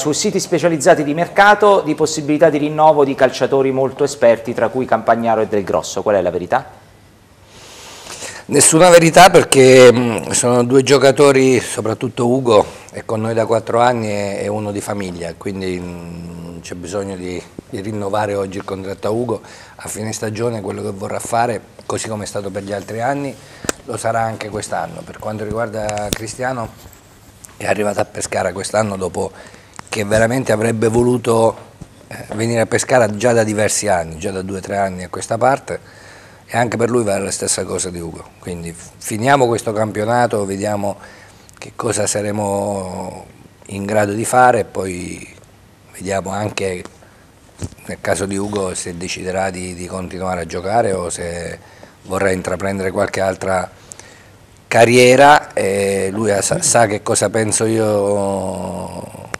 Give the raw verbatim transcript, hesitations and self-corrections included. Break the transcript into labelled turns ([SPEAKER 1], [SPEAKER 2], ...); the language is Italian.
[SPEAKER 1] su siti specializzati di mercato di possibilità di rinnovo di calciatori molto esperti, tra cui Campagnaro e Del Grosso. Qual è la verità?
[SPEAKER 2] Nessuna verità, perché mh, sono due giocatori, soprattutto Ugo è con noi da quattro anni, e è uno di famiglia, quindi c'è bisogno di, di rinnovare oggi il contratto a Ugo. A fine stagione quello che vorrà fare, così come è stato per gli altri anni, lo sarà anche quest'anno. Per quanto riguarda Cristiano, è arrivato a Pescara quest'anno dopo che veramente avrebbe voluto eh, venire a Pescara già da diversi anni, già da due o tre anni a questa parte. E anche per lui vale la stessa cosa di Ugo, quindi finiamo questo campionato, vediamo che cosa saremo in grado di fare e poi vediamo anche nel caso di Ugo se deciderà di, di continuare a giocare o se vorrà intraprendere qualche altra carriera. E lui sa, sa che cosa penso io